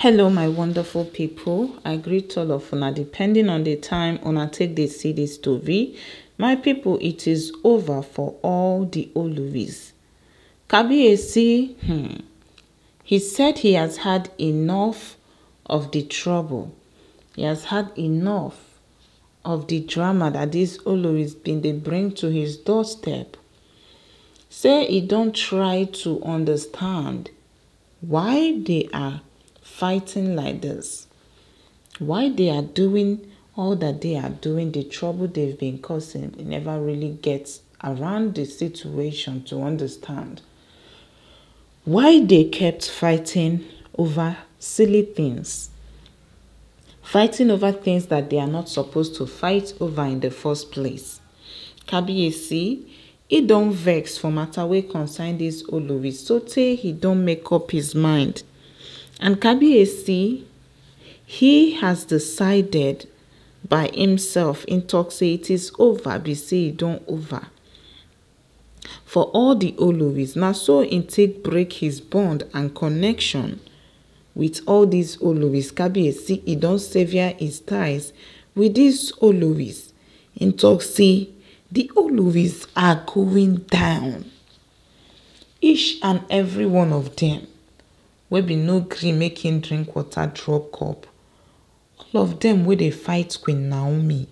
Hello my wonderful people, I greet all of una depending on the time una take dey see this tobi. My people, it is over for all the Oloris. Kabiyesi, he said he has had enough of the trouble. He has had enough of the drama that these Oloris been dey bring to his doorstep. Say he don't try to understand why they are fighting like this, why they are doing all that they are doing, the trouble they've been causing. He never really gets around the situation to understand why they kept fighting over silly things, fighting over things that they are not supposed to fight over in the first place. Kabiyesi, he don't vex for matter wey concern this Olori, so tey he don't make up his mind. And Kabiyesi, he has decided by himself in talk say it is over, be say it don't over. For all the Oloris, now so in take break his bond and connection with all these Oloris. Kabiyesi, he don't sever his ties with these Oloris. In talk say the Oloris are going down. Each and every one of them wey be no gree make him drink water drop cup. All of them wey dey fight Queen Naomi.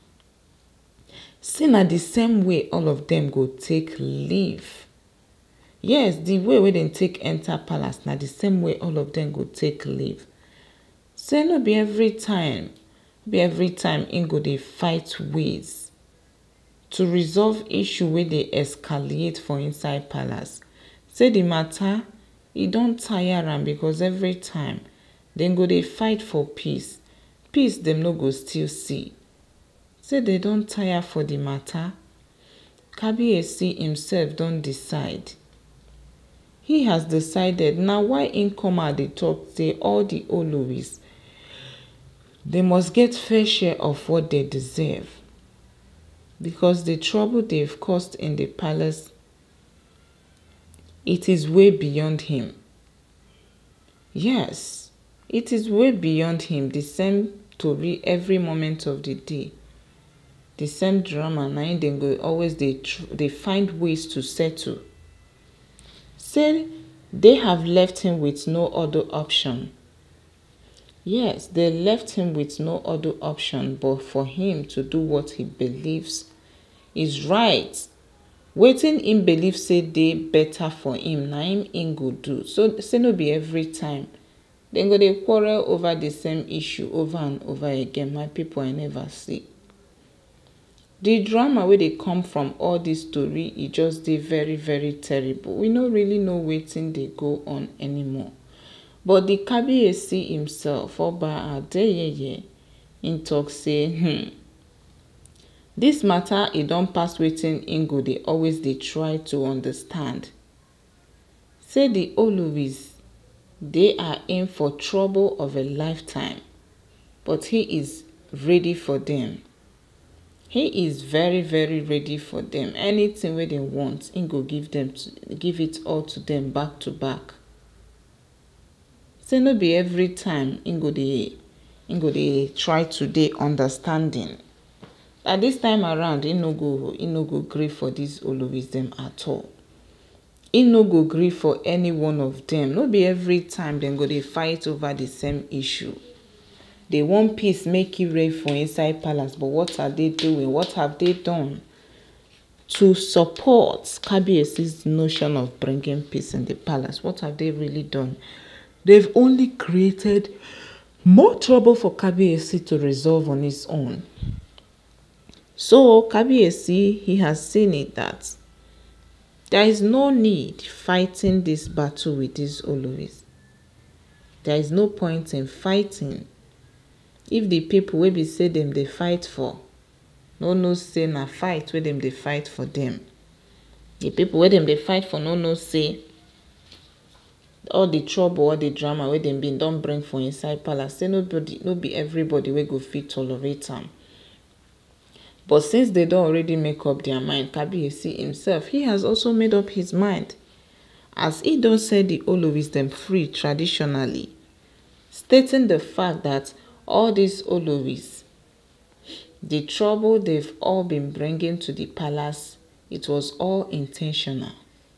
See na the same way all of them go take leave. Yes, the way wey dem take enter palace na the same way all of them go take leave. Say no be every time im go dey fight ways to resolve issue wey dey escalate for inside palace. Say the matter, e don tire am because every time dem go dey fight for peace. Peace dem no go still see. Say they don tire for the matter. Kabiyesi himself don decide. He has decided. Now why im come out dey talk say all the Oloris, they must get fair share of what they deserve. Because the trouble they've caused in the palace, it is way beyond him. Yes, it is way beyond him. The same tobi every moment of the day. The same drama, na dem go always they find ways to settle. Say they have left him with no other option. Yes, they left him with no other option but for him to do what he believes is right. Wetin im believe say dey better for him, na im go do. So say no be every time dem go dey quarrel over the same issue over and over again. My people, I never see. The drama wey dey come from all this story, e just dey very very terrible. We no really know wetin dey go on anymore. But the Kabiyesi himself, Oba Adeyeye, im talk say this matter, e don pass wetin im go dey always dey try to understand. Say the Oloris, they are in for trouble of a lifetime, but he is ready for them. He is very very ready for them. Anything wey they want, im go give it all to them back to back. Say no be every time im go dey try to dey understanding. At this time around, he no go gree for these Oloris them at all. He no go gree for any one of them. No be every time dem go dey fight over the same issue. They want peace, make it reign for inside palace. But what are they doing? What have they done to support Kabiyesi's notion of bringing peace in the palace? What have they really done? They've only created more trouble for Kabiyesi to resolve on his own. So Kabiyesi, he has seen it that there is no need fighting this battle with these Oloris. There is no point in fighting if the people wey be say them they fight for no know say na fight wey them they fight for them. The people wey them they fight for no know say all the trouble, all the drama wey them been don bring for inside palace. Say no be everybody wey go fit tolerate am. But since they don't already make up their mind, Kabiyesi himself, he has also made up his mind. As he don't set the Oloris them free traditionally, stating the fact that all these Oloris, the trouble they've all been bringing to the palace, it was all intentional.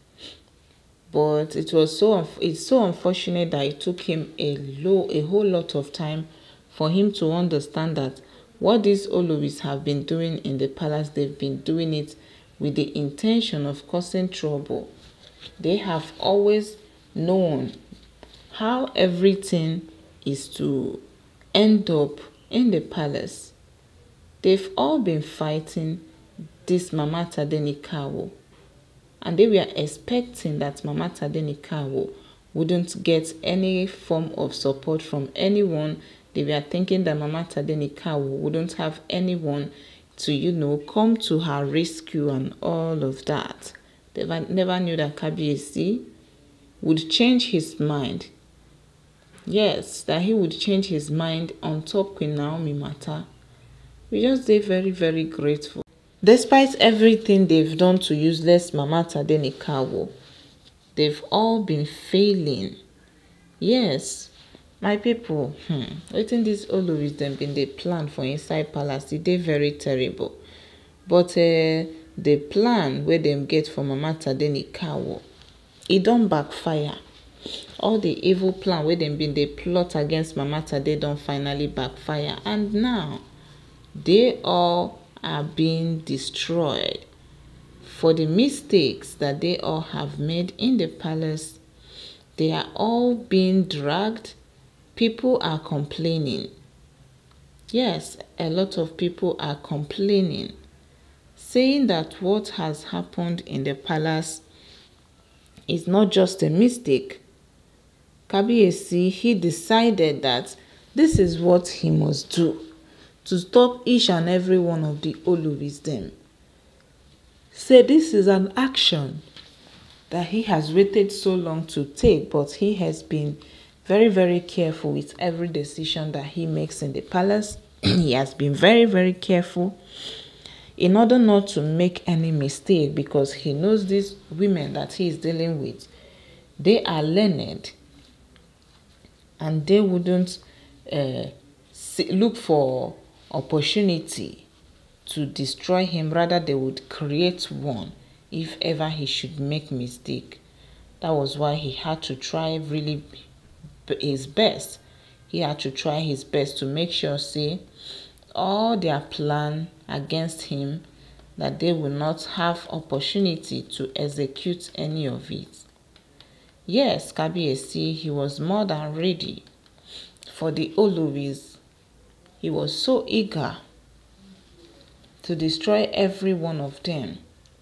But it's so unfortunate that it took him a whole lot of time for him to understand that what these Oloris have been doing in the palace, they've been doing it with the intention of causing trouble. They have always known how everything is to end up in the palace. They've all been fighting this Mama Tadenikawo, and they were expecting that Mama Tadenikawo wouldn't get any form of support from anyone. They were thinking that Mama Tadenikawo wouldn't have anyone to, come to her rescue and all of that. They never knew that Kabiyesi would change his mind. Yes, that he would change his mind on top Queen Naomi matter. We just stay very, very grateful. Despite everything they've done to useless Mama Tadenikawo, they've all been failing. Yes, my people, wetin these Oloris them been they plan for inside palace, they very terrible. But the plan where them get for Mama Tadenikawo, it don't backfire. All the evil plan where them been they plot against Mama Tade don't finally backfire, and now they all are being destroyed for the mistakes that they all have made in the palace. They are all being dragged. People are complaining. Yes, a lot of people are complaining, saying that what has happened in the palace is not just a mistake. Kabiyesi, he decided that this is what he must do to stop each and every one of the Oloris them. Say this is an action that he has waited so long to take, but he has been very, very careful with every decision that he makes in the palace. He has been very, very careful in order not to make any mistake, because he knows these women that he is dealing with, they are learned, and they wouldn't look for opportunity to destroy him. Rather, they would create one if ever he should make mistake. That was why he had to try really his best. He had to try his best to make sure, see, all their plan against him, that they will not have opportunity to execute any of it. Yes, Kabiyesi, he was more than ready for the Oloris. He was so eager to destroy every one of them.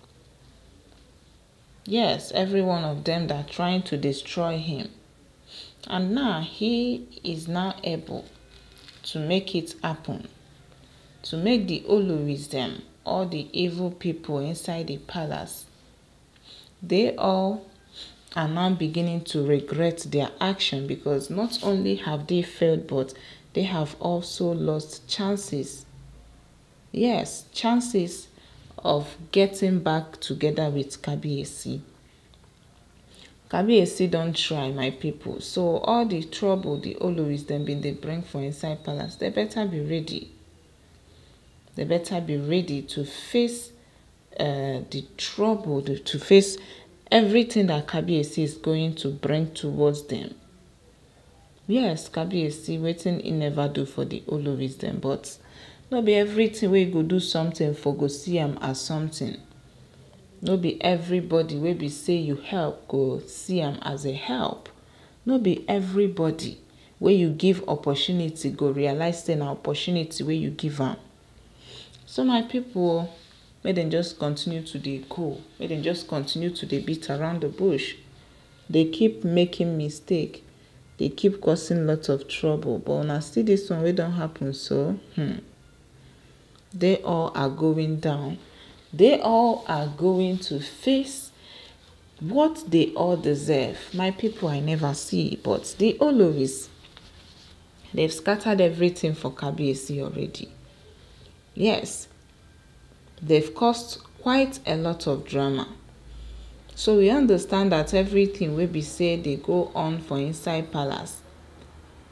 Yes, every one of them that are trying to destroy him. And now he is now able to make it happen. To make the Oloris them, all the evil people inside the palace, they all are now beginning to regret their action, because not only have they failed, but they have also lost chances. Yes, chances of getting back together with Kabiyesi. Kabiyesi don't try, my people. So all the trouble the Oloris them been they bring for inside palace, they better be ready. They better be ready to face the trouble, to face everything that Kabiyesi is going to bring towards them. Yes, Kabiyesi, wetin he never do for the Oloris them, but no be everything wey go do something for go see am as something. No be everybody wey be say you help go see am as a help. No be everybody wey you give opportunity go realize say na opportunity wey you give am. So my people, make dem just continue to dey go. Make dem just continue to dey beat around the bush. They keep making mistake. They keep causing lots of trouble. But when I see this one wey don happen, so they all are going down. They all are going to face what they all deserve. My people, I never see, but the Oloris, they've scattered everything for Kabiyesi already. Yes, they've caused quite a lot of drama. So we understand that everything will be said they go on for inside palace.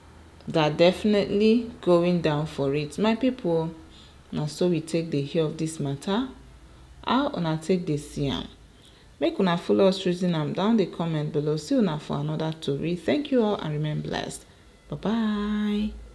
that definitely going down for it. My people, na so we take dey hear of this matter. How una take dey see am? Make una follow us reason am down the comment below. See una for another tori. Thank you all and remain blessed. Bye bye.